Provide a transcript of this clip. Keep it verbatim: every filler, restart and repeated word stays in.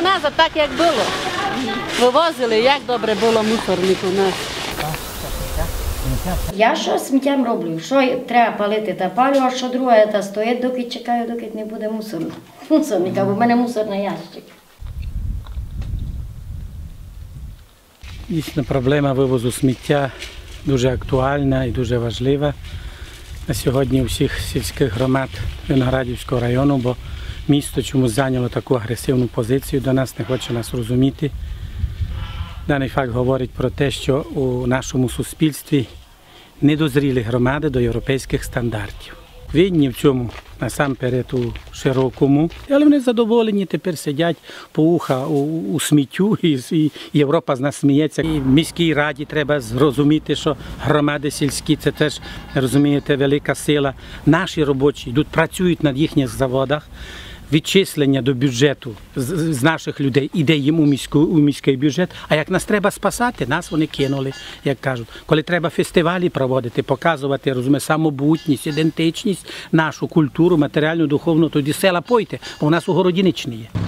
назад так, як було. Вивозили, як добре було мусорник у нас. Я що сміттям роблю? Що треба палити, та палю, а що друге, та стоїть, доки чекаю, доки не буде мусорника. Мусорника, бо в мене мусорний ящик. Дійсно, проблема вивозу сміття дуже актуальна і дуже важлива на сьогодні у всіх сільських громад Виноградівського району, бо місто чомусь зайняло таку агресивну позицію до нас, не хоче нас розуміти. Даний факт говорить про те, що у нашому суспільстві недозріли громади до європейських стандартів. Винні в цьому насамперед у широкому, але вони задоволені, тепер сидять по уха у, у сміттю, і, і Європа з нас сміється. І в міській раді треба зрозуміти, що громади сільські – це теж, розумієте, велика сила. Наші робочі йдуть, працюють на їхніх заводах. Відчислення до бюджету з, з наших людей іде їм у, міську, у міський бюджет, а як нас треба спасати, нас вони кинули, як кажуть. Коли треба фестивалі проводити, показувати, розуміє, самобутність, ідентичність, нашу культуру, матеріальну, духовну, тоді села пойте, бо у нас у городі ніч не є.